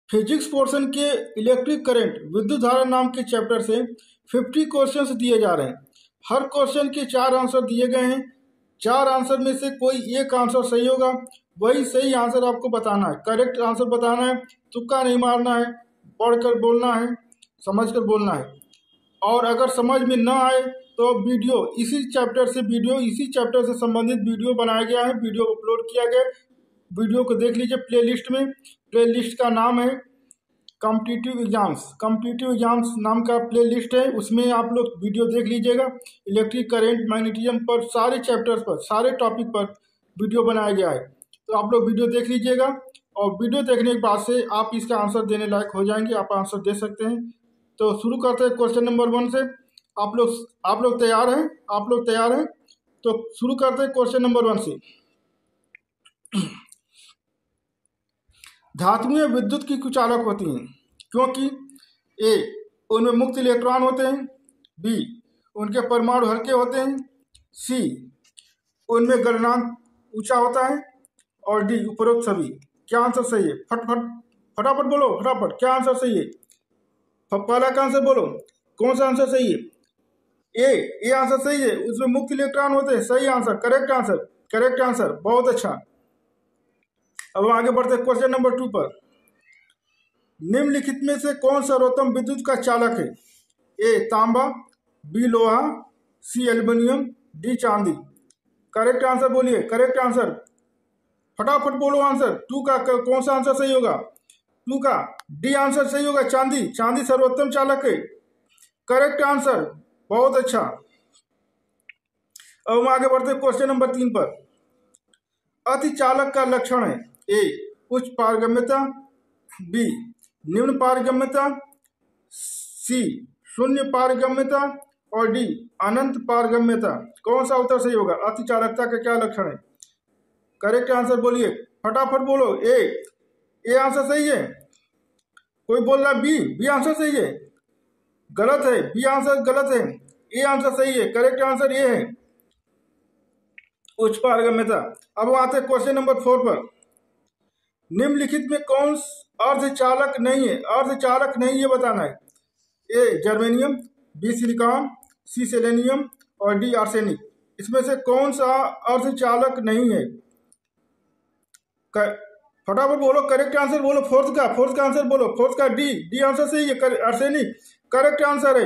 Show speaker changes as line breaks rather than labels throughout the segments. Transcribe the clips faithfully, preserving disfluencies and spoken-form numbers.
Physics portion के electric current विद्युत धारा नाम के चैप्टर से फिफ्टी क्वेश्चंस दिए जा रहे हैं। हर क्वेश्चन के चार आंसर दिए गए हैं। चार आंसर में से कोई एक आंसर सही होगा, वही सही आंसर आपको बताना है, करेक्ट आंसर बताना है, तुक्का नहीं मारना है, पढ़कर बोलना है, समझकर बोलना है। और अगर समझ में न आए तो वीडियो इसी चैप्टर से वीडियो इसी चैप्टर से संबंधित वीडियो बनाया गया है, वीडियो अपलोड किया गया है। वीडियो को देख लीजिए प्लेलिस्ट में। प्लेलिस्ट का नाम है कॉम्पिटिटिव एग्जाम्स। कॉम्पिटिटिव एग्जाम्स नाम का प्लेलिस्ट है, उसमें आप लोग वीडियो देख लीजिएगा। इलेक्ट्रिक करंट, मैग्नेटिज्म पर सारे चैप्टर्स पर, सारे टॉपिक पर वीडियो बनाया गया है, तो आप लोग वीडियो देख लीजिएगा। और वीडियो देखने के बाद से आप इसका आंसर देने लायक हो जाएंगे, आप आंसर दे सकते हैं। तो शुरू करते हैं क्वेश्चन नंबर वन से। आप लोग आप लोग तैयार हैं? आप लोग तैयार हैं? तो शुरू करते हैं क्वेश्चन नंबर वन से। धातुएं विद्युत की कुचालक होती हैं क्योंकि ए उनमें मुक्त इलेक्ट्रॉन होते हैं, बी उनके परमाणु हल्के होते हैं, सी उनमें गलनांक ऊंचा होता है, और डी उपरोक्त सभी। क्या आंसर सही है? फट फट फटाफट बोलो, फटाफट क्या आंसर सही है? पहला का आंसर बोलो, कौन सा आंसर सही है? ए ए आंसर सही है, उसमें मुक्त इलेक्ट्रॉन होते हैं। सही answer, correct answer, correct answer, बहुत अच्छा। अब हम आगे बढ़ते हैं क्वेश्चन नंबर टू पर। निम्नलिखित में से कौन सर्वोत्तम विद्युत का चालक है? ए तांबा, बी लोहा, सी एल्युमिनियम, डी चांदी। करेक्ट आंसर बोलिए, करेक्ट आंसर, फटाफट बोलो आंसर। टू का कौन सा आंसर सही होगा? टू का डी आंसर सही होगा, चांदी। चांदी सर्वोत्तम चालक है, करेक्ट आंसर, बहुत अच्छा। अब हम आगे बढ़ते हैं क्वेश्चन नंबर तीन पर। अति चालक का लक्षण है ए उच्च पारगम्यता, बी निम्न पारगम्यता, सी शून्य पारगम्यता, और डी अनंत पारगम्यता। कौन सा उत्तर सही होगा? अति चालकता का क्या लक्षण है? करेक्ट आंसर बोलिए, फटाफट बोलो। ए ए आंसर सही है, कोई बोल रहा बी बी आंसर सही है, गलत है, बी आंसर गलत है, ए आंसर सही है, करेक्ट आंसर ए है, उच्च पारगम्यता। अब आते हैं क्वेश्चन नंबर फोर पर। निम्नलिखित में कौन अर्धचालक नहीं है? अर्धचालक नहीं है बताना है। A germanium, B silicon, C selenium, और डी आर्सेनिक। इसमें से कौन सा अर्धचालक नहीं है? फटाफट बोलो, करेक्ट आंसर बोलो। फोर्थ का फोर्थ का आंसर बोलो, फोर्थ का डी डी आंसर सही है, आर्सेनिक, करेक्ट आंसर है।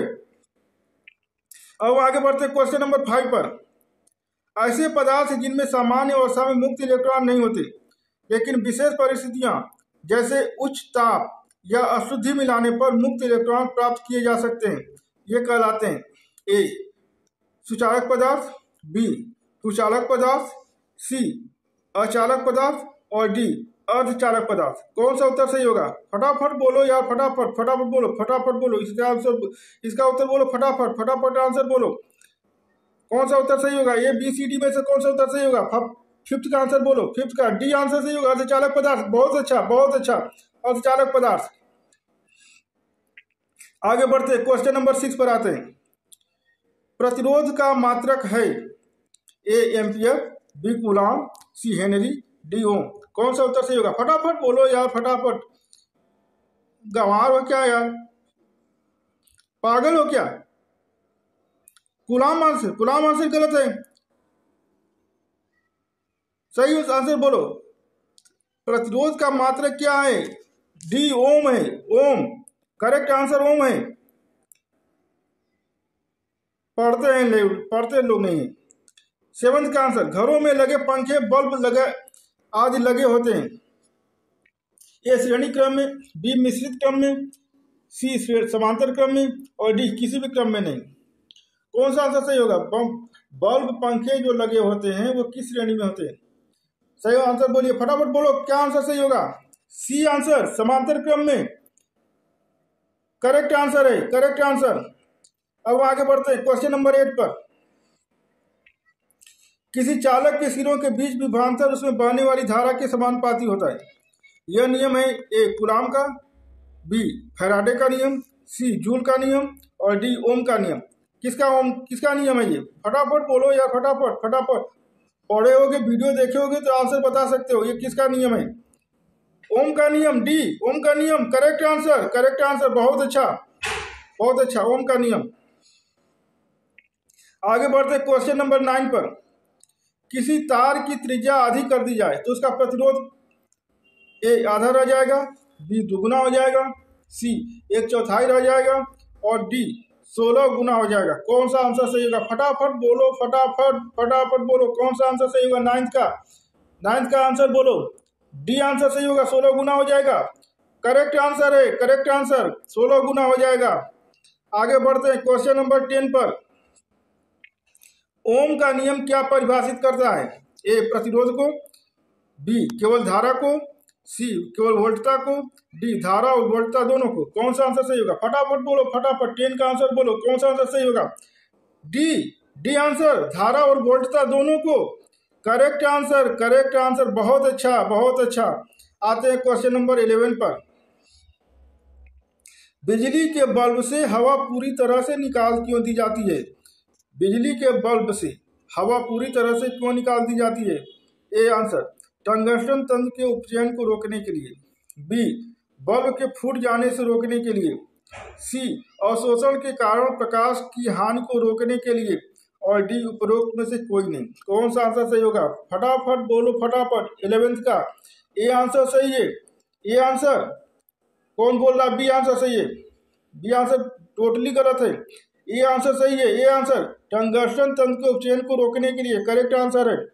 अब आगे बढ़ते हैं क्वेश्चन नंबर फाइव पर। ऐसे पदार्थ जिनमें सामान्य अवस्था में मुक्त इलेक्ट्रॉन नहीं होते, लेकिन विशेष परिस्थितियां जैसे उच्च ताप या अशुद्धि मिलाने पर मुक्त इलेक्ट्रॉन प्राप्त किए जा सकते हैं, ये कहलाते हैं ए सुचालक पदार्थ, बी कुचालक पदार्थ, सी अचालक पदार्थ, और डी अर्धचालक पदार्थ। कौन सा उत्तर सही होगा? फटाफट बोलो यार, फटाफट फटाफट बोलो, फटाफट बोलो। इसका आंसर इसका उत्तर बोलो, फटाफट फटाफट आंसर बोलो। कौन सा उत्तर सही होगा? ए बी सी डी में से कौन सा उत्तर सही होगा? फिफ्थ का आंसर बोलो, फिफ्थ का डी आंसर सही होगा, अर्धचालक पदार्थ। बहुत अच्छा, बहुत अच्छा, अर्धचालक पदार्थ। आगे बढ़ते हैं क्वेश्चन नंबर सिक्स पर आते हैं। प्रतिरोध का मात्रक है A ampere, B coulomb, C henry, D ohm. कौन सा उत्तर सही होगा? फटाफट बोलो यार, फटाफट। गंवार हो क्या यार, पागल हो क्या? कूलॉम आंसर, कूलॉम आंसर गलत है, सही आंसर बोलो। प्रतिरोध का मात्रक क्या है? डी ओम है, ओम, करेक्ट आंसर ओम है। पढ़ते हैं लोग, पढ़ते लोग नहीं है। सेवंथ का आंसर, घरों में लगे पंखे, बल्ब लगे आदि लगे होते हैं। ए श्रेणी क्रम में, बी मिश्रित क्रम में, सी समांतर क्रम में, और डी किसी भी क्रम में नहीं। कौन सा आंसर सही होगा? बल्ब पंखे जो लगे होते हैं वो किस श्रेणी में होते हैं? सही आंसर बोलिए, फटाफट बोलो, क्या आंसर सही होगा? सी आंसर, समांतर क्रम में, करेक्ट आंसर है, करेक्ट आंसर। अब आगे बढ़ते हैं क्वेश्चन नंबर एट पर। किसी चालक के सिरों के बीच विभवांतर उसमें बहने वाली धारा के समानुपाती होता है। यह नियम है ए कूलॉम का, बी फैराडे का नियम, सी जूल का नियम, और डी ओम का नियम। किसका ओम किसका नियम है ये? फटाफट बोलो यार, फटाफट फटाफट। पढ़े होगे, वीडियो देखे होगे तो आंसर बता सकते हो। ये किसका नियम है? ओम का नियम, डी ओम का नियम, करेक्ट आंसर, करेक्ट आंसर, बहुत अच्छा, बहुत अच्छा, ओम का नियम। आगे बढ़ते क्वेश्चन नंबर नाइन पर। किसी तार की त्रिज्या अधिक कर दी जाए तो उसका प्रतिरोध ए आधा रह जाएगा, बी दुगुना हो जाएगा, सी एक चौथाई रह जाएगा और डी सोलह गुना हो जाएगा। कौन सा आंसर सही होगा? फटाफट बोलो, फटाफट फटाफट बोलो, कौन सा आंसर सही होगा? नाइन्थ का नाइन्थ का आंसर बोलो। डी आंसर सही होगा, सोलह गुना हो जाएगा। करेक्ट आंसर है, करेक्ट आंसर, सोलह गुना हो जाएगा। आगे बढ़ते हैं क्वेश्चन नंबर टेन पर। ओम का नियम क्या परिभाषित करता है? ए प्रतिरोध को, बी केवल धारा को, सी केवल वोल्टता को, डी धारा और वोल्टता दोनों को। कौन सा आंसर सही होगा? फटाफट बोलो, फटाफट, टेन का आंसर बोलो, कौन सा आंसर सही होगा? डी डी आंसर, धारा और वोल्टता दोनों को। करेक्ट आंसर, करेक्ट आंसर, बहुत अच्छा, बहुत अच्छा। आते हैं क्वेश्चन नंबर इलेवन पर। बिजली के बल्ब से हवा पूरी तरह से निकाल क्यों दी जाती है? बिजली के बल्ब से हवा पूरी तरह से क्यों निकाल दी जाती है? ए आंसर, टंगस्टन तंत्र के उपचयन को रोकने के लिए, बी बल्ब के फूट जाने से रोकने के लिए, सी अवशोषण के कारण प्रकाश की हानि को रोकने के लिए और डी उपरोक्त में से कोई नहीं। कौन सा आंसर सही होगा? फटाफट बोलो, फटाफट, इलेवेंथ का। ए आंसर सही है, ए आंसर, कौन बोल रहा है? बी आंसर सही है, बी आंसर टोटली गलत है। ए आंसर सही है, ए आंसर, टंगस्टन तंत्र के उपचयन को रोकने के लिए करेक्ट आंसर है।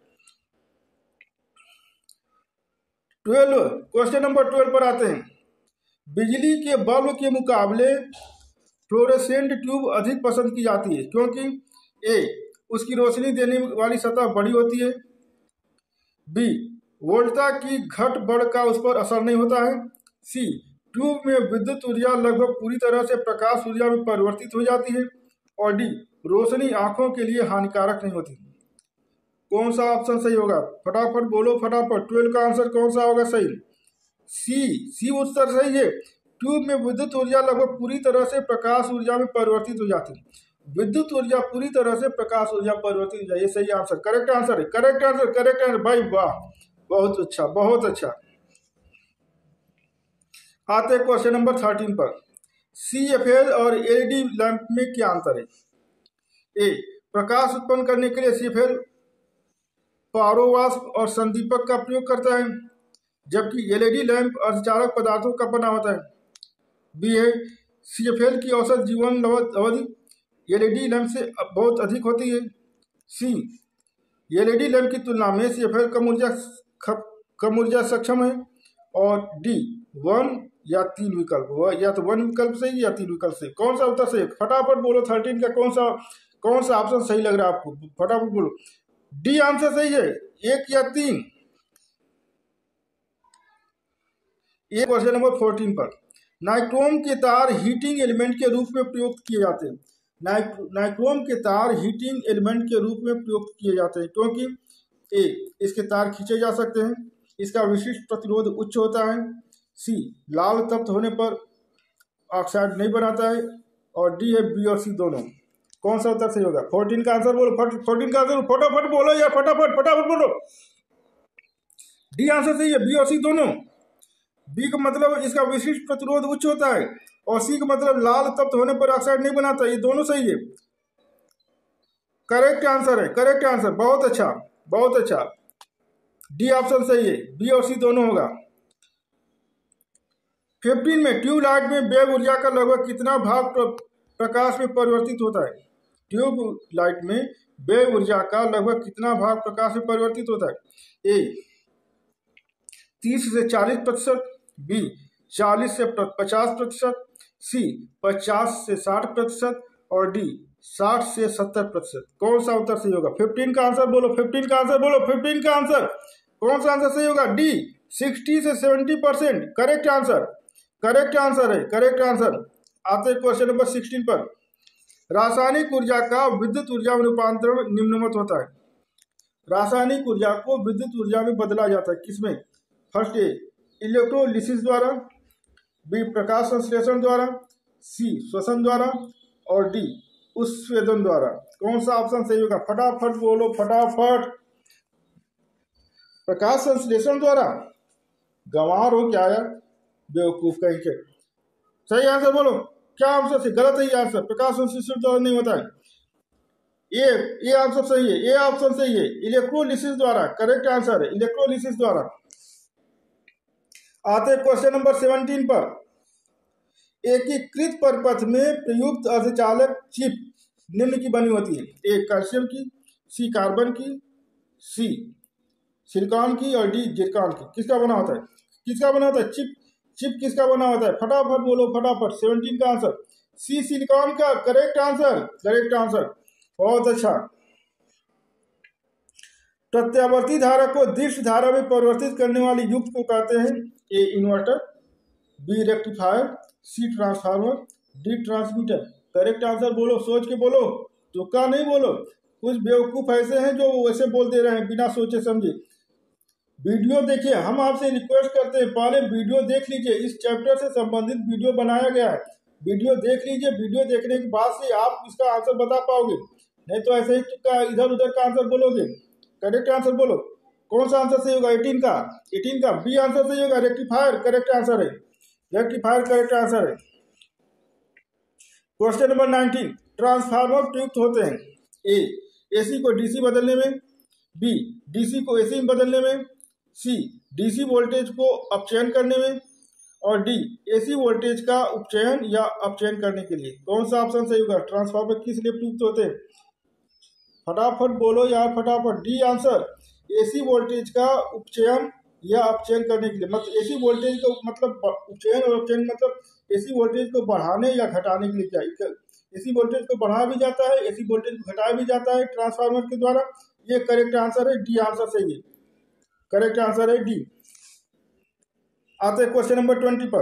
ट्वेल्व, क्वेश्चन नंबर ट्वेल्व पर आते हैं। बिजली के बल्ब के मुकाबले फ्लोरेसेंट ट्यूब अधिक पसंद की जाती है क्योंकि ए उसकी रोशनी देने वाली सतह बड़ी होती है, बी वोल्टता की घट बढ़ का उस पर असर नहीं होता है, सी ट्यूब में विद्युत ऊर्जा लगभग पूरी तरह से प्रकाश ऊर्जा में परिवर्तित हो जाती है और डी रोशनी आंखों के लिए हानिकारक नहीं होती। कौन सा ऑप्शन सही होगा? फटाफट बोलो, फटाफट, ट्वेल्व का आंसर कौन सा होगा सही? सी सी उत्तर सही है। ट्यूब में विद्युत ऊर्जा लगभग पूरी तरह से प्रकाश ऊर्जा में परिवर्तित हो जाती है। विद्युत ऊर्जा पूरी तरह से प्रकाश ऊर्जा परिवर्तित हो जाए, ये सही आंसर, करेक्ट आंसर है, करेक्ट आंसर, करेक्ट आंसर, भाई वाह, बहुत अच्छा, बहुत अच्छा। आते हैं क्वेश्चन नंबर थर्टीन पर। सी एफ एल और एलईडी लैंप में क्या अंतर है? ए प्रकाश उत्पन्न करने के लिए सी एफ एल पारोवास्प और संदीपक का प्रयोग करता है जबकि एलईडी लैंप अर्धचालक पदार्थों का बना होता है। बी है सी एफ एल की औसत जीवन अवधि एलईडी लैंप से बहुत अधिक होती है। सी एलईडी लैंप की तुलना में सी एफ एल कम ऊर्जा कम ऊर्जा सक्षम है और डी वन या तीन विकल्प हुआ, या तो वन विकल्प सही या तीन विकल्प सही। कौन सा उत्तर सही? फटाफट बोलो, थर्टीन का कौन सा कौन सा ऑप्शन सही लग रहा है आपको? फटाफट बोलो। डी आंसर सही है, एक या तीन। ये क्वेश्चन नंबर फोर्टीन पर। नाइक्रोम के तार हीटिंग एलिमेंट के रूप में प्रयुक्त किए जाते हैं। नाइक्रोम के तार हीटिंग एलिमेंट के रूप में प्रयुक्त किए जाते हैं क्योंकि ए इसके तार खींचे जा सकते हैं, इसका विशिष्ट प्रतिरोध उच्च होता है, सी लाल तप्त होने पर ऑक्साइड नहीं बनाता है और डी है बी और सी दोनों। कौन सा उत्तर सही होगा? फोर्टीन का आंसर बोलो, फोर्टीन का आंसर फटाफट बोलो यार, फटाफट फटाफट बोलो। डी आंसर सही है, बी और सी दोनों। बी का मतलब इसका विशिष्ट प्रतिरोध उच्च होता है और सी का मतलब लाल तप्त होने पर ऑक्साइड नहीं बनाता, ये दोनों सही है। करेक्ट आंसर है, करेक्ट आंसर, बहुत अच्छा, बहुत अच्छा। डी ऑप्शन सही है, बी और सी दोनों होगा। फिफ्टीन में ट्यूबलाइट में वेव ऊर्जा का लगभग कितना भाग प्रकाश में परिवर्तित होता है? ट्यूबलाइट में वेव ऊर्जा का लगभग कितना भाग प्रकाश में परिवर्तित होता है? ए तीस से चालीस प्रतिशत, बी चालीस से पचास प्रतिशत, सी पचास से साठ प्रतिशत और डी साठ से सत्तर प्रतिशत। कौन सा उत्तर सही होगा? फिफ्टीन का आंसर बोलो, फिफ्टीन का आंसर बोलो, फिफ्टीन का आंसर, कौन सा आंसर सही होगा? डी सिक्सटी से seventy percent, correct answer, correct answer है, करेक्ट आंसर। आते हैं क्वेश्चन नंबर सिक्सटीन पर। रासायनिक ऊर्जा का विद्युत ऊर्जा में रूपांतरण निम्नवत होता है। रासायनिक ऊर्जा को विद्युत ऊर्जा में बदला जाता है किसमें? फर्स्ट ए इलेक्ट्रोलिसिस द्वारा, बी प्रकाश संश्लेषण द्वारा, सी श्वसन द्वारा और डी उस्वेदन द्वारा। कौन सा ऑप्शन सही होगा? फटाफट बोलो, फटाफट। प्रकाश संश्लेषण द्वारा, गंवार हो क्या यार, बेवकूफ कहीं के। सही आंसर बोलो, क्या आंसर से गलत है ये आंसर, प्रकाश संश्लेषण द्वारा नहीं होता है। ये ये आंसर सही है, ये ऑप्शन सही है, इलेक्ट्रोलिसिस द्वारा करेक्ट आंसर है, इलेक्ट्रोलिसिस द्वारा। आते क्वेश्चन नंबर सेवनटीन पर। एकीकृत परपथ में प्रयुक्त अर्धचालक चिप निम्न की बनी होती है। ए कैल्शियम की, सी कार्बन की, सी सिलिकॉन की और डी जिरकॉन की। किसका बना होता है, किसका बना होता है चिप, चिप किसका बना होता है, फटाफट बोलो फटाफट। सेवनटीन का आंसर सी सिलिकॉन का करेक्ट आंसर, करेक्ट आंसर, बहुत अच्छा। प्रत्यावर्ती धारा को दृश्य धारा में परिवर्तित करने वाली युक्त को कहते हैं। A inverter, B rectifier, C transformer, D transmitter. Correct answer बोलो, सोच के बोलो, तुक्का नहीं बोलो। कुछ बेवकूफ ऐसे हैं जो वैसे बोल दे रहे हैं बिना सोचे समझे। वीडियो देखिए, हम आपसे रिक्वेस्ट करते हैं पहले वीडियो देख लीजिए, इस चैप्टर से संबंधित वीडियो बनाया गया है, वीडियो देख लीजिए। वीडियो देखने के बाद से आप इसका आंसर बता पाओगे, नहीं तो ऐसे ही तुक्का इधर उधर का आंसर बोलोगे। करेक्ट आंसर बोलो, कौन सा आंसर सही होगा, एटीन का, एटीन का बी आंसर सही होगा, रेक्टिफायर करेक्ट आंसर है, रेक्टिफायर करेक्ट आंसर है। क्वेश्चन नंबर नाइनटीन, ट्रांसफार्मर प्रयुक्त होते हैं। ए एसी को डीसी बदलने में, बी डीसी को एसी में बदलने में, सी डीसी वोल्टेज को अपचयन करने में, और डी एसी वोल्टेज का उपचयन या अपचयन करने के लिए। कौन सा ऑप्शन सही होगा, ट्रांसफार्मर किस लिए प्रयुक्त होते हैं, फटाफट बोलो यार फटाफट। डी आंसर, एसी वोल्टेज का उपचयन या अपचयन करने के लिए। मतलब एसी वोल्टेज का मतलब उपचयन और अपचयन मतलब एसी वोल्टेज को बढ़ाने या घटाने के लिए क्या, एसी वोल्टेज को बढ़ाया भी जाता है, एसी वोल्टेज को घटाया भी जाता है ट्रांसफार्मर के द्वारा। ये करेक्ट आंसर है, डी आंसर सही है, करेक्ट आंसर है डी। आते क्वेश्चन नंबर ट्वेंटी पर।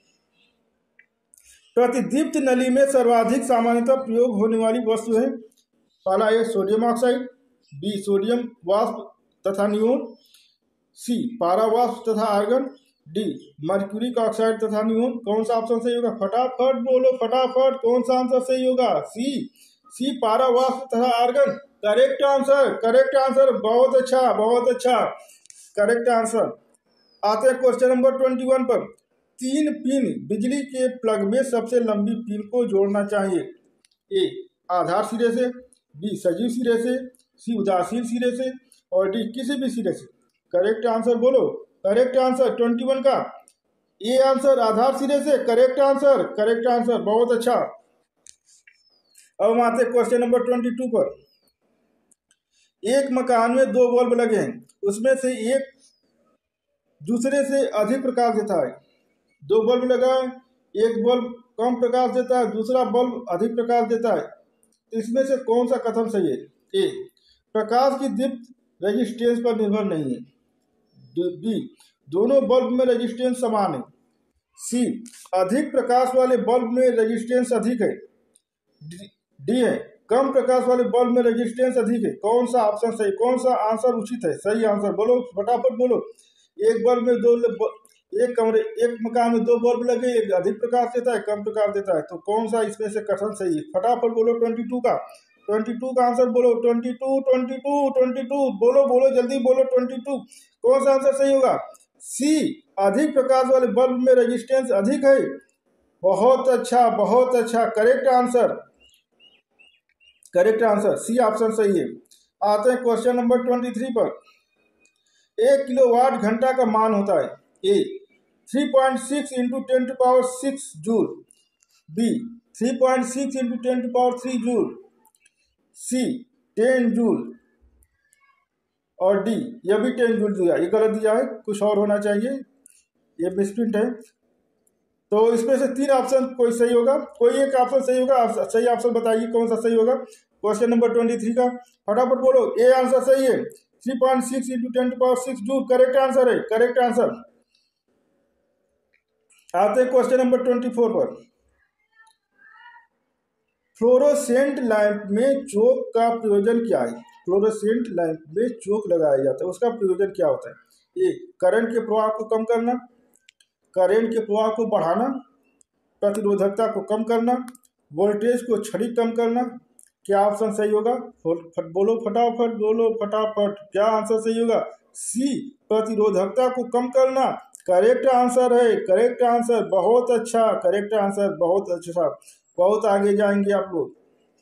प्रतिदीप्त नली में सर्वाधिक सामान्यतः प्रयोग होने वाली वस्तु है। पहला है सोडियम ऑक्साइड, बी सोडियम वाष्प तथा नियोन, सी पारा वाष्प तथा आर्गन, डी मर्क्यूरिक ऑक्साइड तथा नियोन। कौन सा ऑप्शन सही होगा, फटाफट बोलो फटाफट, कौन सा आंसर सही होगा, सी सी पारा वाष्प तथा argon. Correct answer, correct answer, बहुत अच्छा बहुत अच्छा, करेक्ट आंसर। आते हैं क्वेश्चन नंबर ट्वेंटी वन पर। तीन पिन बिजली के प्लग में सबसे लंबी पिन को जोड़ना चाहिए। ए आधार सिरे से, बी सजीव सिरे से, सी उदासीन सिरे से, और डी किसी भी सिरे से। करेक्ट आंसर बोलो, करेक्ट आंसर ट्वेंटी वन का ए आंसर आधार सिरे से, करेक्ट आंसर, करेक्ट आंसर, बहुत अच्छा। अब हम आते क्वेश्चन नंबर ट्वेंटी टू पर। एक मकान में दो बल्ब लगे हैं, उसमें से एक दूसरे से अधिक प्रकाश देता है। दो बल्ब लगा है, एक बल्ब कम प्रकाश देता है, दूसरा बल्ब अधिक प्रकाश देता है, इसमें से कौन सा कथन सही है। ए प्रकाश की दीप्त रेजिस्टेंस पर निर्भर नहीं है, बी दोनों बल्ब में रेजिस्टेंस समान है, सी अधिक प्रकाश वाले बल्ब में रेजिस्टेंस अधिक है, डी है कम प्रकाश वाले बल्ब में रेजिस्टेंस अधिक है। कौन सा ऑप्शन सही, कौन सा आंसर उचित है, सही आंसर बोलो फटाफट बोलो। एक बल्ब में दो, एक कमरे एक मकान में दो बल्ब लगे, एक अधिक प्रकाश देता है, कम प्रकाश देता है, तो कौन सा इसमें से कथन सही है, फटाफट बोलो। ट्वेंटी टू का ट्वेंटी टू का आंसर बोलो, twenty two twenty two twenty two बोलो बोलो जल्दी बोलो, ट्वेंटी टू कौन सा आंसर सही होगा, सी अधिक प्रकाश वाले बल्ब में रेजिस्टेंस अधिक है। बहुत अच्छा बहुत अच्छा, correct answer, correct answer, C option सही है। आते हैं क्वेश्चन नंबर ट्वेंटी थ्री पर। एक किलोवाट घंटा का मान होता है। A three point six into ten to power six joule, B three point six into ten to power three joule, C ten joule, और डी यह भी टेन जूल दिया, ये गलत दिया है, कुछ और होना चाहिए, ये मिसप्रिंट है। तो इसमें से तीन ऑप्शन कोई सही होगा, कोई एक ऑप्शन सही होगा, सही ऑप्शन बताइए कौन सा सही होगा। क्वेश्चन नंबर ट्वेंटी थ्री का फटाफट बोलो। ए आंसर सही है, three point six into ten to power six joule correct answer है, करेक्ट आंसर। आते हैं क्वेश्चन नंबर ट्वेंटी फोर पर। फ्लोरोसेंट लैंप में चोक का प्रयोजन क्या है। फ्लोरोसेंट लैंप में चोक लगाया जाता है, उसका प्रयोजन क्या होता है। ए करंट के प्रवाह को कम करना, करंट के प्रवाह को बढ़ाना, प्रतिरोधकता को कम करना, वोल्टेज को क्षणिक कम करना। क्या ऑप्शन सही होगा, फट बोलो फटाफट बोलो फटाफट, क्या आंसर सही होगा, सी प्रतिरोधकता को कम करना करेक्ट आंसर है, करेक्ट आंसर, बहुत अच्छा, करेक्ट आंसर, बहुत अच्छा, बहुत आगे जाएंगे आप लोग।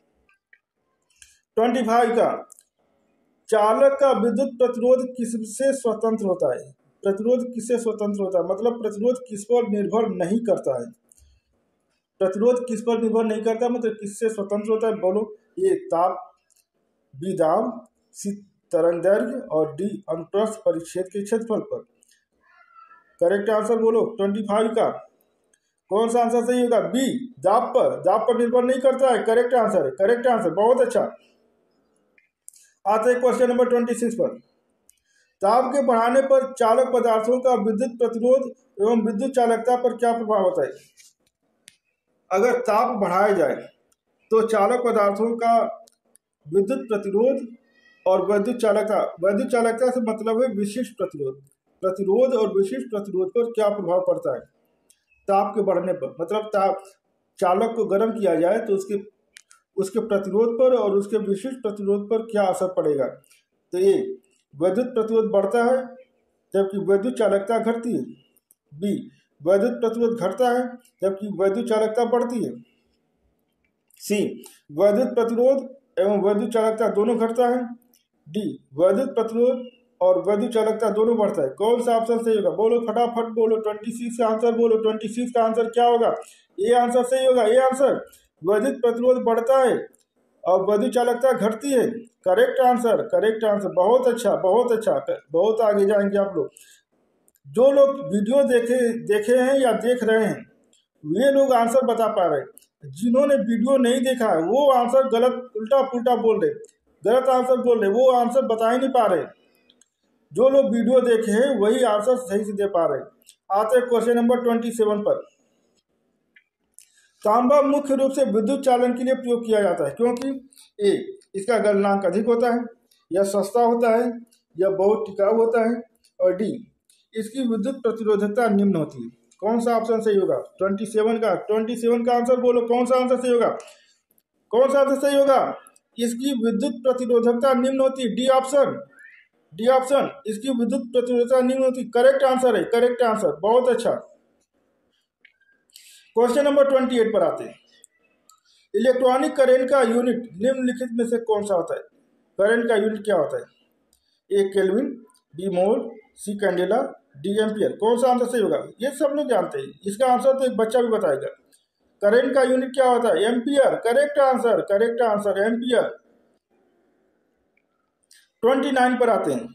ट्वेंटी फाइव का, चालक का विद्युत प्रतिरोध किससे स्वतंत्र होता है? प्रतिरोध किससे स्वतंत्र होता है मतलब प्रतिरोध किस पर निर्भर नहीं करता है। प्रतिरोध किस पर निर्भर नहीं करता मतलब किससे स्वतंत्र होता है? बोलो। ए ताप, बी दाब, सी तरंग दैर्घ्य और डी अनुप्रस्थ परिच्छेद के क्षेत्रफल पर। करेक्ट आंसर बोलो ट्वेंटी फाइव का कौन सा आंसर सही होगा? बी दाब पर, दाब पर निर्भर नहीं करता है, करेक्ट आंसर है, करेक्ट आंसर, बहुत अच्छा। आते हैं क्वेश्चन नंबर ट्वेंटी सिक्स पर। ताप के बढ़ाने पर चालक पदार्थों का विद्युत प्रतिरोध एवं विद्युत चालकता पर क्या प्रभाव होता है? अगर ताप बढ़ाया जाए तो चालक पदार्थों का विद्युत प्रतिरोध और विद्युत चालकता, विद्युत चालकता से मतलब है विशिष्ट प्रतिरोध, प्रतिरोध और विशिष्ट प्रतिरोध पर क्या प्रभाव पड़ता है ताप के बढ़ने पर? मतलब ताप, चालक को गर्म किया जाए तो उसके उसके प्रतिरोध पर और उसके विशिष्ट प्रतिरोध पर क्या असर पड़ेगा? तो ये विद्युत प्रतिरोध बढ़ता है जबकि विद्युत चालकता घटती है। बी विद्युत प्रतिरोध घटता है जबकि विद्युत चालकता बढ़ती है। सी विद्युत प्रतिरोध एवं विद्युत चालकता दोनों घटता है। डी विद्युत प्रतिरोध और विद्युत चालकता दोनों बढ़ता है। कौन सा ऑप्शन सही होगा? बोलो फटाफट बोलो, ट्वेंटी सिक्स का आंसर बोलो, ट्वेंटी सिक्स का आंसर क्या होगा? ये आंसर सही होगा, ये आंसर विद्युत प्रतिरोध बढ़ता है और विद्युत चालकता घटती है। करेक्ट आंसर, करेक्ट आंसर, बहुत अच्छा, बहुत अच्छा, बहुत आगे जाएंगे आप लोग। जो लोग वीडियो देखे देखे हैं या देख रहे हैं वे लोग आंसर बता पा रहे हैं, जिन्होंने वीडियो नहीं देखा है वो आंसर गलत, उल्टा पुल्टा बोल रहे, गलत आंसर बोल रहे, वो आंसर बता ही नहीं पा रहे। जो लोग वीडियो देखे हैं वही आंसर सही से दे पा रहे। आते हैं क्वेश्चन नंबर ट्वेंटी सेवन पर। तांबा मुख्य रूप से विद्युत चालन के लिए प्रयोग किया जाता है क्योंकि ए इसका गलनांक अधिक होता है, या सस्ता होता है, या बहुत टिकाऊ होता है, और डी इसकी विद्युत प्रतिरोधकता निम्न होती है। कौन सा ऑप्शन सही होगा? ट्वेंटी सेवन का ट्वेंटी सेवन का आंसर बोलो, कौन सा आंसर सही होगा? कौन सा आंसर सही होगा? इसकी विद्युत प्रतिरोधकता निम्न होती है। डी ऑप्शन, डी ऑप्शन, इसकी विद्युत प्रतिरोधकता निम्न होती। करेक्ट आंसर है, करेक्ट आंसर, बहुत अच्छा। क्वेश्चन नंबर ट्वेंटी एट पर आते हैं। इलेक्ट्रॉनिक करंट का यूनिट निम्नलिखित में से कौन सा होता है? करंट का यूनिट क्या होता है? A kelvin, B mole, C candela, D ampere. कौन सा आंसर सही होगा? ये सब लोग जानते हैं, इसका आंसर तो एक बच्चा भी बताएगा। करंट का यूनिट क्या होता है? Ampere. Correct answer, correct answer, ampere. Twenty nine पर आते हैं।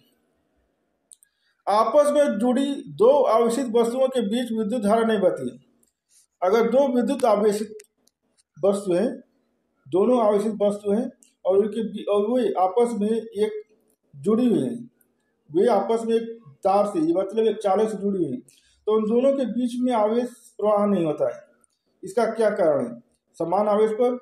आपस में जुड़ी दो आवेशित वस्तुओं के बीच विद्युत धारा नहीं बहती। अगर दो विद्युत आवेशित वस्तु हैं, दोनों आवेशित वस्तु हैं और उनके और वे आपस में एक जुड़ी हुई हैं, वे आपस में एक तार से, मतलब एक चालक से जुड़ी हुई हैं, तो उन दोनों के बीच में आवेश प्रवाह नहीं होता है। इसका क्या कारण है? समान आवेश पर,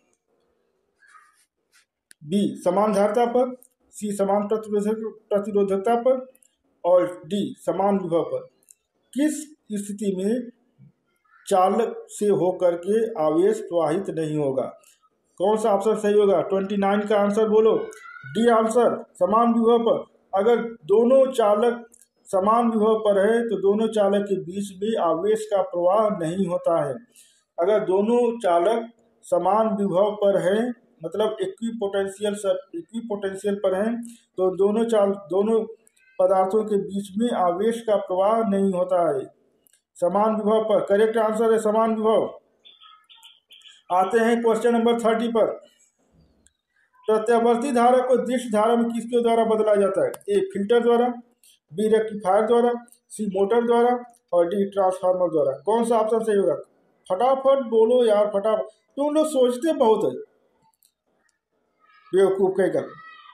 बी समान धारिता पर, सी समान प्रतिरोधकता पर, और डी समान विभव पर। किस स्थिति में चालक से होकर के आवेश प्रवाहित नहीं होगा? कौन सा ऑप्शन सही होगा? ट्वेंटी नाइन का आंसर बोलो। डी आंसर, समान विभव पर। अगर दोनों चालक समान विभव पर है तो दोनों चालक के बीच में आवेश का प्रवाह नहीं होता है। अगर दोनों चालक समान विभव पर है, मतलब इक्विपोटेंशियल इक्विपोटेंशियल पर हैं, तो दोनों चाल दोनों पदार्थों के बीच में आवेश का प्रवाह नहीं होता है। समान विभव पर, करेक्ट आंसर है समान विभव। आते हैं क्वेश्चन नंबर थर्टी पर। प्रत्यावर्ती धारा को दिश धारा में किसके द्वारा बदला जाता है? ए फिल्टर द्वारा, बी रेक्टिफायर द्वारा, सी मोटर द्वारा, और डी ट्रांसफार्मर द्वारा। कौन सा ऑप्शन सही होगा? फटाफट बोलो यार, फटाफट, तुम लोग सोचते बहुत है बेवकूफ कहकर।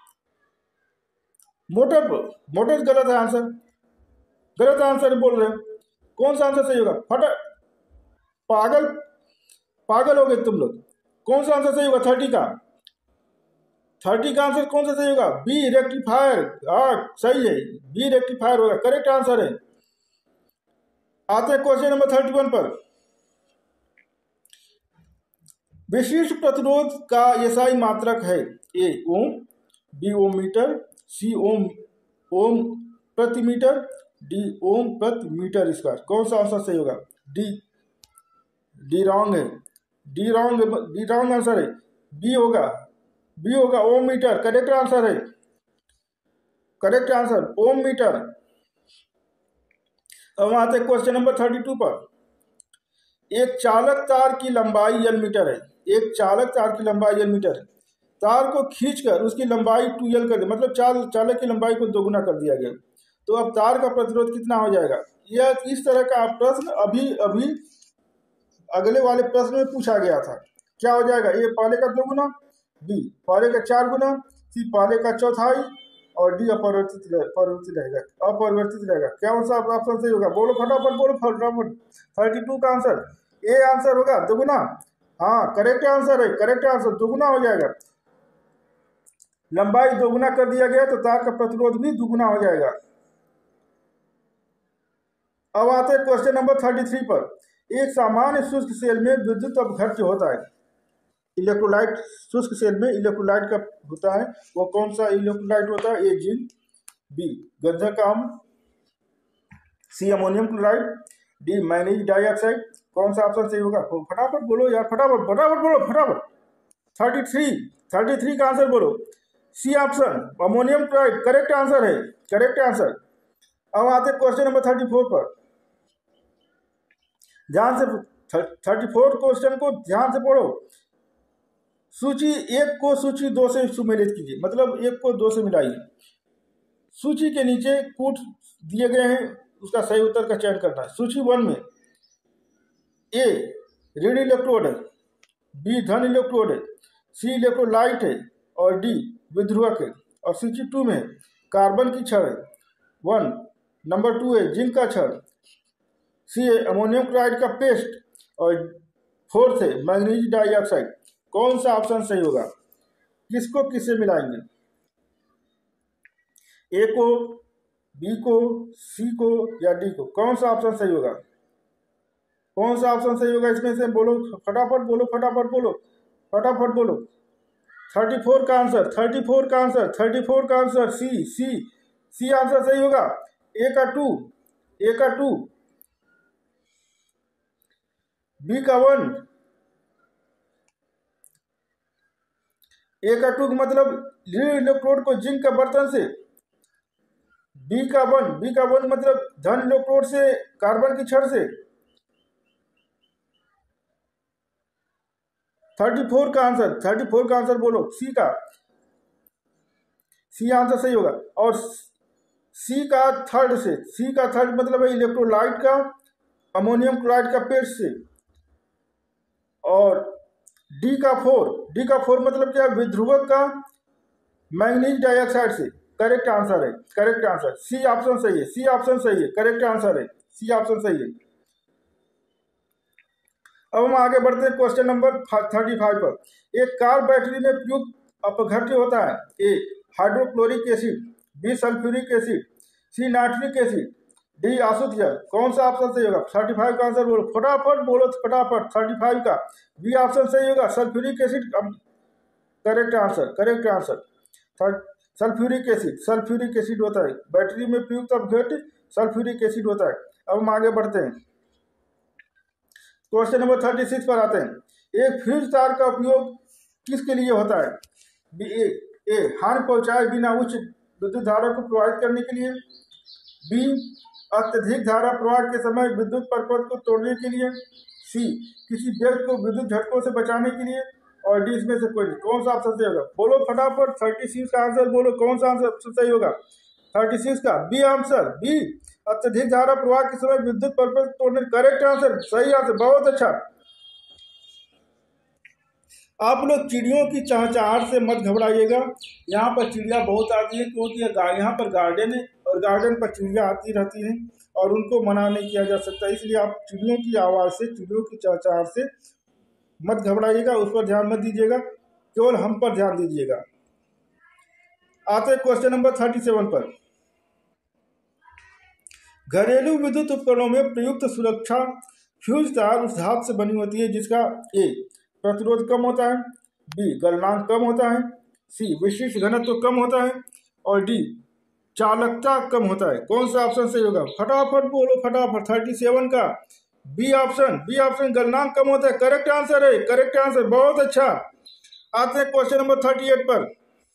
मोटर पर, मोटर गलत है आंसर, गलत आंसर बोल रहे हो। कौन सा आंसर सही होगा? फटा पागल पागल हो गए तुम लोग। कौन सा आंसर सही होगा? थर्टी का थर्टी का आंसर कौन सा सही होगा? B rectifier. हाँ सही है, बी रेक्टिफायर होगा, करेक्ट आंसर है। आते हैं क्वेश्चन नंबर थर्टी वन पर। विशिष्ट प्रतिरोध का एसआई मात्रक है? ए ओम, बी ओम मीटर, सी ओम ओम प्रति मीटर, डी ओम प्रति मीटर स्क्वायर। कौन सा आंसर सही होगा? डी डी रॉन्ग है, D wrong D wrong answer है, बी होगा, बी होगा ओम मीटर करेक्ट आंसर है, करेक्ट आंसर ओम मीटर। अब आते हैं क्वेश्चन नंबर थर्टी टू पर। एक चालक तार की लंबाई एल मीटर है, एक चालक तार की लंबाई एल मीटर है, तार को खींचकर उसकी लंबाई टू एल कर दे, मतलब चाल चालक की लंबाई को दोगुना कर दिया गया, तो अब तार का प्रतिरोध कितना हो जाएगा? यह इस तरह का प्रश्न अभी अभी अगले वाले प्रश्न में पूछा गया था। क्या हो जाएगा? ए पहले का दो गुना, बी पहले का चार गुना, सी पहले का चौथाई और डी अपरिवर्तित परिवर्तित रहेगा, अपरिवर्तित रहेगा। क्या ऑप्शन सही होगा? बोलो फटाफट, बोलो फटाफट। थर्टी टू का आंसर ए आंसर होगा, दोगुना। हाँ करेक्ट आंसर है, करेक्ट आंसर दोगुना हो जाएगा। लंबाई दोगुना कर दिया गया तो तार का प्रतिरोध भी दोगुना हो जाएगा। अब आते हैं क्वेश्चन नंबर थर्टी थ्री पर। एक सामान्य शुष्क सेल में विद्युत अपघट्य होता है। इलेक्ट्रोलाइट शुष्क सेल में इलेक्ट्रोलाइट का होता है, वो कौन सा इलेक्ट्रोलाइट होता है? ए जिंक, बी गंधक अम्ल, C ammonium chloride, D manganese dioxide. कौन सा ऑप्शन सही होगा? फटाफट बोलो यार, फटाफट फटाफट बोलो फटाफट। थर्टी थ्री थर्टी थ्री का आंसर बोलो। C option ammonium chloride correct answer है, करेक्ट आंसर। अब आते क्वेश्चन नंबर थर्टी फोर पर। ध्यान से थर्टी फोर क्वेश्चन को ध्यान से पढ़ो। सूची एक को सूची दो से सुमेलित कीजिए, मतलब एक को दो से मिलाइए। सूची के नीचे कूट दिए गए हैं, उसका सही उत्तर का चयन करना है। सूची वन में ए ऋण इलेक्ट्रोड है, बी धन इलेक्ट्रोड है, सी इलेक्ट्रोलाइट है और डी विध्रुवक है। और सूची टू में कार्बन की छड़ है वन, नंबर टू है जिंक का छड़, सी है अमोनियम क्लोराइड का पेस्ट और फोर्थ है मैग्नीज डाइऑक्साइड। कौन सा ऑप्शन सही होगा? किसको किससे मिलाएंगे? ए को, बी को, सी को या डी को? कौन सा ऑप्शन सही होगा? कौन सा ऑप्शन सही होगा इसमें से? बोलो फटाफट, बोलो फटाफट, बोलो फटाफट बोलो। थर्टी फोर का आंसर थर्टी फोर का आंसर थर्टी फोर का answer C C C answer सही होगा। ए का टू, ए का टू, बी का वन, ए का टू मतलब ऋण इलेक्ट्रोड को जिंक का बर्तन से, बी का वन, बी का वन मतलब धन इलेक्ट्रोड से कार्बन की छड़ से। थर्टी फोर का आंसर थर्टी फोर का आंसर बोलो। सी का, सी आंसर सही होगा। और सी का थर्ड से, सी का थर्ड मतलब है इलेक्ट्रोलाइट का अमोनियम क्लोराइड का पेस्ट से। और डी का फोर, डी का फोर मतलब क्या? विध्रुवक का मैग्नीज डाइऑक्साइड से। करेक्ट आंसर है, करेक्ट आंसर सी ऑप्शन सही है, सी ऑप्शन सही है, करेक्ट आंसर है, सी ऑप्शन सही है। अब हम आगे बढ़ते हैं क्वेश्चन नंबर थर्टी फाइव पर। एक कार बैटरी में प्रयुक्त अपघट्य होता है। A hydrochloric acid, B sulphuric acid, C nitric acid, D आसुत जल। कौन सा ऑप्शन सही होगा? थर्टी फाइव का आंसर बोलो फटाफट, बोलो फटाफट। थर्टी फाइव का बी ऑप्शन सही होगा, sulphuric acid correct answer, correct answer. Third sulphuric acid, sulphuric acid होता है बैटरी में प्रयुक्त अपघट्य, सल्फ्यूरिक एसिड होता है। अब हम आगे बढ़ते हैं क्वेश्चन नंबर थर्टी सिक्स पर आते हैं। एक फ्यूज तार का उपयोग किसके लिए होता है? बी ए ए हानि पहुंचाए बिना उच्च विद्युत धारा को प्रवाहित करने के लिए, बी अत्यधिक धारा प्रवाह के समय विद्युत परिपथ को तोड़ने के लिए, सी किसी व्यक्ति को विद्युत झटकों से बचाने के लिए और डी इसमें से कोई नहीं। कौन सा ऑप्शन सही होगा? बोलो फटाफट। थर्टी सिक्स का आंसर बोलो, कौन सा आंसर सही होगा? थर्टी सिक्स का बी आंसर, बी अत्यधिक धारा प्रवाह के समय विद्युत परिपथ तोड़ने। करेक्ट आंसर, सही आंसर, बहुत अच्छा। आप लोग चिड़ियों की चहचहाहट से मत घबराइएगा। यहाँ पर चिड़िया बहुत आती है क्योंकि यहाँ पर गार्डन है और गार्डन पर चिड़िया आती रहती हैं और उनको मना नहीं किया जा सकता। इसलिए आप चिड़ियों की आवाज़ से, चिड़ियों की चहचहाहट से मत घबराइएगा, उस पर ध्यान मत दीजिएगा, केवल हम पर ध्यान दीजिएगा। आते क्वेश्चन नंबर थर्टी सेवन पर। घरेलू विद्युत उपकरणों में प्रयुक्त सुरक्षा फ्यूज तार उस धातु से बनी होती है जिसका ए प्रतिरोध कम होता है, बी गलनांक कम होता है, सी विशिष्ट घनत्व कम होता है और डी चालकता कम होता है। कौन सा ऑप्शन सही होगा? फटाफट बोलो फटाफट। थर्टी सेवन का बी ऑप्शन, बी ऑप्शन गलनांक कम होता है। करेक्ट आंसर है, करेक्ट आंसर, बहुत अच्छा। आते हैं क्वेश्चन नंबर थर्टी एट पर।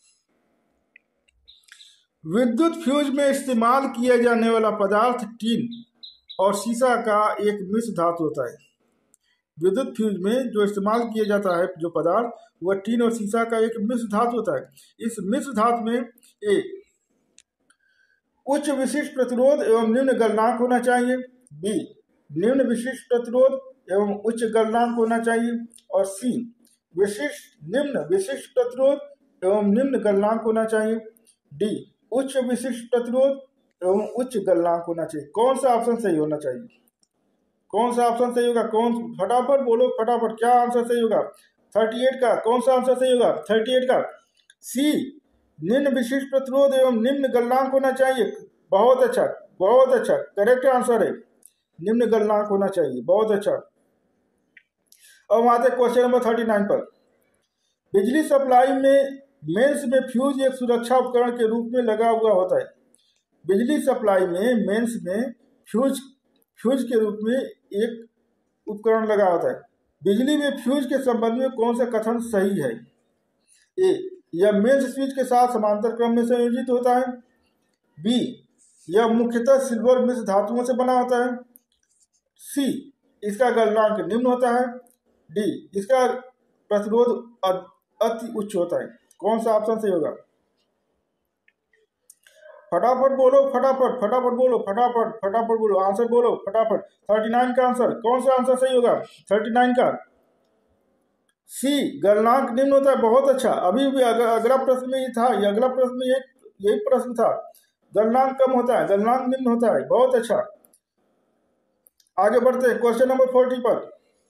विद्युत फ्यूज में इस्तेमाल किया जाने वाला पदार्थ टीन और सीसा का एक मिश्र धातु होता है। विद्युत फ्यूज में जो इस्तेमाल किया जाता है जो पदार्थ, वह टीन और सीसा का एक मिश्र धातु होता है। इस मिश्र धातु में ए उच्च विशिष्ट प्रतिरोध एवं निम्न गलनांक होना चाहिए, बी निम्न विशिष्ट प्रतिरोध एवं उच्च गलनांक होना चाहिए, और सी विशिष्ट निम्न विशिष्ट प्रतिरोध एवं निम्न गलनांक होना चाहिए, डी उच्च विशिष्ट प्रतिरोध एवं उच्च गलनांक होना चाहिए। कौन सा ऑप्शन सही होना चाहिए? कौन सा ऑप्शन सही होगा? कौन, फटाफट बोलो फटाफट, क्या आंसर सही होगा? थर्टी एट का कौन सा आंसर सही होगा? थर्टी एट का सी निम्न विशिष्ट प्रतिरोध एवं निम्न गलनांक होना चाहिए। बहुत अच्छा, बहुत अच्छा, करेक्ट आंसर है, निम्न गलनांक होना चाहिए, बहुत अच्छा। अब आते क्वेश्चन नंबर थर्टी नाइन पर। बिजली सप्लाई में मेंस में फ्यूज एक सुरक्षा उपकरण के रूप में लगा हुआ होता है। बिजली सप्लाई में मेंस में फ्यूज फ्यूज के रूप में एक उपकरण लगा होता है। बिजली में फ्यूज के संबंध में कौन सा कथन सही है? ए यह मेंस स्विच के साथ समांतर क्रम में संयोजित होता है, बी यह मुख्यतः सिल्वर मिश्र धातुओं से बना होता है, सी इसका गलनांक निम्न होता है, डी इसका प्रतिरोध अति उच्च होता है। कौन सा ऑप्शन सही होगा? फटाफट बोलो फटाफट, फटाफट बोलो फटाफट, फटाफट बोलो, आंसर बोलो फटाफट। थर्टी नाइन का आंसर, कौन सा आंसर सही होगा? थर्टी नाइन का सी गलनांक निम्न होता है। बहुत अच्छा, अभी भी अगला प्रश्न में ये था, ये अगला प्रश्न में यही प्रश्न था, गलनांक कम होता है, गलनांक निम्न होता है, बहुत अच्छा। आगे बढ़ते हैं क्वेश्चन नंबर फोर्टी पर।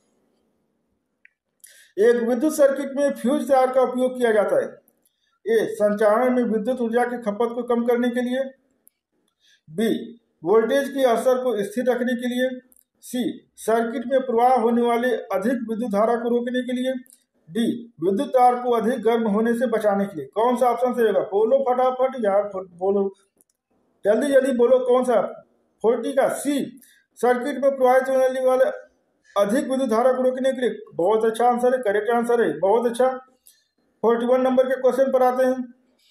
एक विद्युत सर्किट में फ्यूज तार का उपयोग किया जाता है। ए संचालन में विद्युत ऊर्जा की खपत को कम करने के लिए, बी वोल्टेज के असर को स्थिर रखने के लिए, सी सर्किट में प्रवाह होने वाले अधिक विद्युत धारा को रोकने के लिए, डी विद्युत तार को अधिक गर्म होने से बचाने के लिए। कौन सा ऑप्शन सही होगा? बोलो फटाफट यार, बोलो जल्दी जल्दी बोलो, कौन सा? फोर्टी का सी सर्किट में प्रवाहित होने वाले अधिक विद्युत धारा को रोकने के लिए। बहुत अच्छा आंसर है, करेक्ट आंसर है, बहुत अच्छा। फोर्टी वन नंबर के क्वेश्चन पर आते हैं।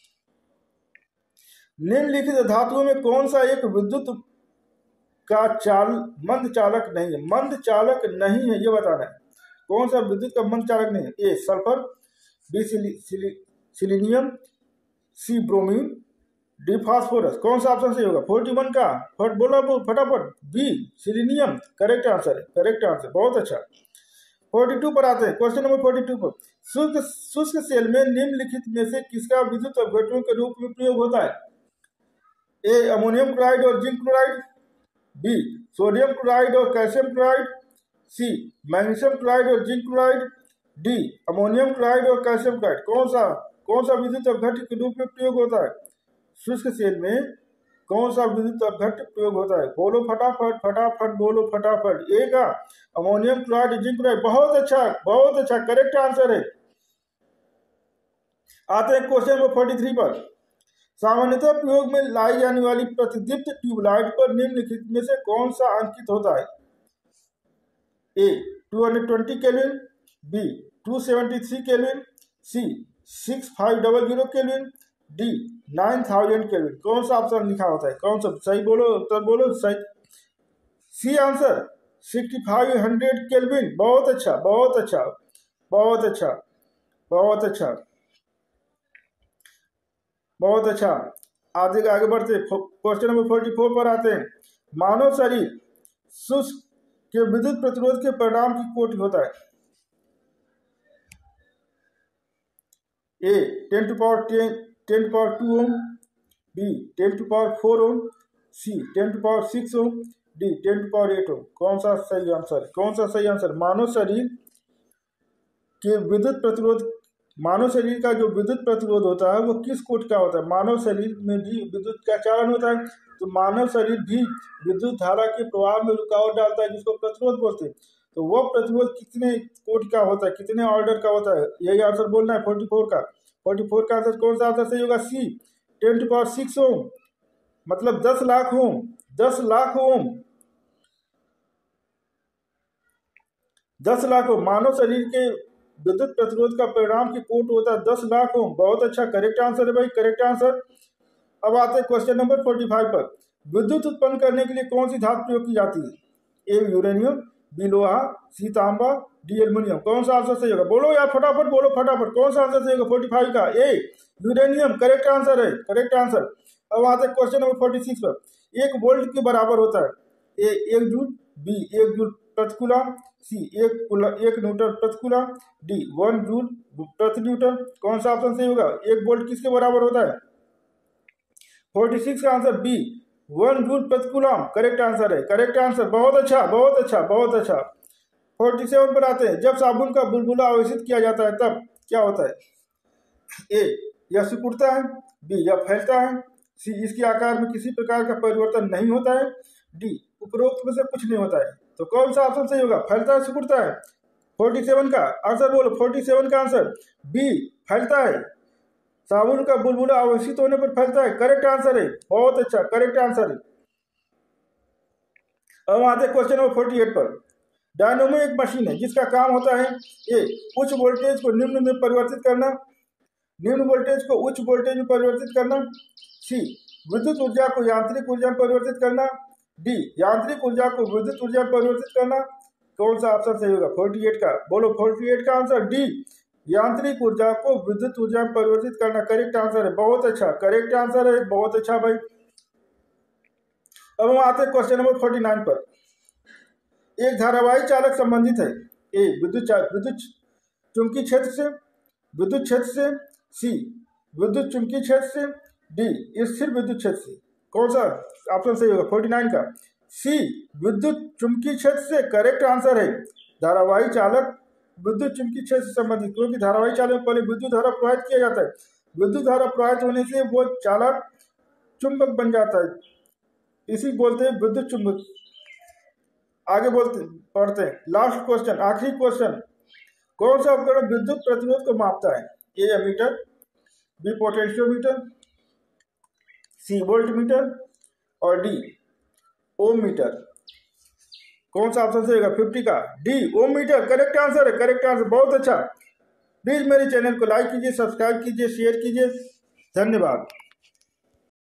निम्नलिखित धातुओं में कौन सा एक विद्युत का चाल मंद चालक नहीं है? मंद चालक नहीं है, ये बताना है। कौन सा विद्युत का मंद चालक नहीं है? A sulphur, B selenium, C bromine, D phosphorus. कौन सा ऑप्शन सही होगा? फोर्टी वन का फट बोला फटाफट, बी सिलीनियम, करेक्ट आंसर है, करेक्ट आंसर, बहुत अच्छा। फोर्टी टू पर आते हैं, क्वेश्चन नंबर फोर्टी टू पर। शुष्क शुष्क सेल में निम्नलिखित में से किसका विद्युत अपघटनों के रूप में प्रयोग होता है? ए अमोनियम क्लोराइड और zinc chloride, B sodium chloride और calcium chloride, C magnesium chloride और zinc chloride, D ammonium chloride और कैल्शियम क्लोराइड। कौन सा कौन सा विद्युत अपघट्य के रूप में प्रयोग होता है? शुष्क सेल में कौन सा विद्युत अपघट्य प्रयोग होता है? बोलो फटाफट, फटाफट बोलो फटाफट। ए का अमोनियम क्लोराइड, जिंक क्लोराइड, बहुत अच्छा, बहुत अच्छा, करेक्ट आंसर है। आते हैं क्वेश्चन नंबर फोर्टी थ्री पर। सामान्यतः प्रयोग में लाई जाने वाली प्रतिदीप्त ट्यूबलाइट पर निम्नलिखित में से कौन सा अंकित होता है? A two hundred twenty kelvin, B two seventy three kelvin, C six five double zero kelvin, D nine thousand kelvin. कौन सा ऑप्शन लिखा होता है? कौन सा सही बोलो, उत्तर बोलो सही। C answer sixty five hundred kelvin. बहुत अच्छा, बहुत अच्छा, बहुत अच्छा, बहुत अच्छा, बहुत अच्छा। आगे आगे बढ़ते क्वेश्चन नंबर फोर्टी फोर पर आते हैं। मानव शरीर शुष्क के विद्युत प्रतिरोध के परिणाम की कोटि होता है। A ten to power ten ten to power two ohm, B ten to power four ohm, C ten to power six ohm, D ten to power eight ohm. कौन सा सही आंसर? कौन सा सही आंसर? मानव शरीर के विद्युत प्रतिरोध मानव शरीर का जो विद्युत प्रतिरोध होता है वो किस कोटि का होता है? मानव शरीर में भी विद्युत का चालन होता है, तो मानव शरीर भी विद्युत धारा के प्रवाह में रुकावट डालता है, जिसको प्रतिरोध बोलते हैं। तो वो प्रतिरोध कितने कोटि का होता है, कितने ऑर्डर का होता है? यही आंसर बोलना है फोर्टी फोर का। फोर्टी फोर का आंसर कौन सा आंसर सही होगा? C ten to power six ohm. मतलब दस लाख ओम, दस लाख ओम, दस लाख ओम मानव शरीर के विद्युत प्रतिरोध का परिणाम की कोट होता है दस लाख ओम। बहुत अच्छा, करेक्ट आंसर है भाई, करेक्ट आंसर। अब आते हैं क्वेश्चन नंबर फोर्टी फाइव पर। विद्युत उत्पन्न करने के लिए कौन सी धातु प्रयोग की जाती है? ए यूरेनियम, बी लोहा, सी तांबा, डी एल्युमिनियम। कौन सा आंसर सही होगा? बोलो यार फटाफट, बोलो फटाफट, कौन सा आंसर सही होगा फोर्टी फाइव का? ए यूरेनियम, करेक्ट आंसर है, करेक्ट आंसर। अब आते हैं क्वेश्चन नंबर फोर्टी सिक्स पर। एक वोल्ट के बराबर होता है? ए एक जूल, बी एक जूल प्रति कूलम, सी एक एक न्यूटन प्रति कूलम, डी वन जूल प्रति न्यूटन। कौन सा ऑप्शन सही होगा? एक वोल्ट किसके बराबर होता है? फोर्टी सिक्स का आंसर बी वन जूल प्रति कूलम, करेक्ट आंसर है, करेक्ट आंसर। बहुत अच्छा, बहुत अच्छा, बहुत अच्छा। फोर्टी सेवन पर आते हैं। जब साबुन का बुलबुला आवेशित किया जाता है तब क्या होता है? ए यह सिकुड़ता है, बी यह फैलता है, सी इसके आकार में किसी प्रकार का परिवर्तन नहीं होता है, डी उपरोक्त में से कुछ नहीं होता है। तो कौन सा ऑप्शन सही होगा? फैलता है, सिकुड़ता है? फोर्टी सेवन का आंसर बोलो, फोर्टी सेवन का आंसर बी फैलता है। साबुन का बुलबुला आवेशित होने पर फैलता है, करेक्ट आंसर है, बहुत अच्छा, करेक्ट आंसर है। अब आते क्वेश्चन नंबर फोर्टी एट पर। डायनोमो एक मशीन है जिसका काम होता है ए उच्च वोल्टेज को निम्न में परिवर्तित करना, निम्न वोल्टेज को उच्च वोल्टेज में परिवर्तित करना, सी विद्युत ऊर्जा को यांत्रिक ऊर्जा में परिवर्तित करना, डी यांत्रिक ऊर्जा को विद्युत ऊर्जा में परिवर्तित करना। कौन सा ऑप्शन सही होगा फोर्टी एट का? बोलो, फोर्टी एट का आंसर डी यांत्रिक ऊर्जा को विद्युत ऊर्जा में परिवर्तित करना, करेक्ट आंसर है, बहुत अच्छा, करेक्ट आंसर है, बहुत अच्छा भाई। अब हम आते हैं क्वेश्चन नंबर फोर्टी नाइन पर। एक धारावाही चालक संबंधित है ए विद्युत विद्युत चुंबकीय क्षेत्र से, विद्युत क्षेत्र से, सी विद्युत चुंबकीय क्षेत्र से, डी स्थिर विद्युत क्षेत्र से। कौन सा ऑप्शन सही होगा फोर्टी नाइन का? सी विद्युत चुंबकीय क्षेत्र से, करेक्ट आंसर है। धारावाही चालक विद्युत चुंबकीय क्षेत्र से संबंधित, क्योंकि धारावाही चालक में पहले विद्युत धारा प्रवाहित किया जाता है, विद्युत धारा प्रवाहित होने से वो चालक चुंबक बन जाता है, इसी बोलते हैं विद्युत चुंबक। आगे बोलते पढ़ते हैं लास्ट क्वेश्चन, आखिरी क्वेश्चन। कौन सा उपकरण विद्युत प्रतिरोध को मापता है? A ammeter, B potentiometer, C volt meter और डी ओम मीटर। कौन सा ऑप्शन सही होगा फिफ्टी का? D ohm meter, correct answer है, करेक्ट आंसर, बहुत अच्छा। प्लीज मेरे चैनल को लाइक कीजिए, सब्सक्राइब कीजिए, शेयर कीजिए, धन्यवाद।